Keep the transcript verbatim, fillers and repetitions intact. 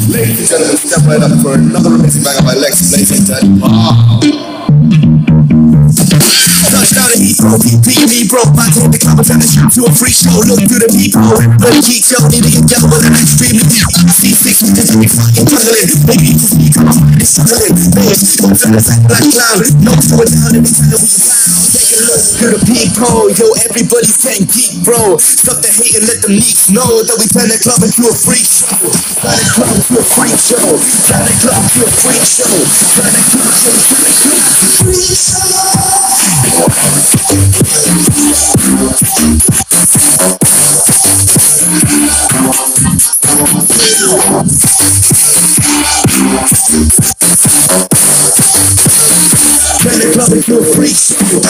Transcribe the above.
Ladies and gentlemen, step right up for another amazing banger by Lex Blazing Dead. Wow. Touchdown to Heathrow, P P me bro. About to hit the club, I'm trying to shoot to a free show. Look through the people, everybody keep yo. Need to get yellow with an extremely deep C six with this be fucking juggling. Maybe you can see come on, it's struggling. Bass, I'm finna act like clown. No throwing down, let me tell you we found. Take a look through the people, yo, everybody's saying geek bro. Stop the hate and let them leaks know that we turn the club into a freak show. Turn the club into a freak show. Turn the club into a freak show. Turn the club into a freak show. Turn the club into a freak show.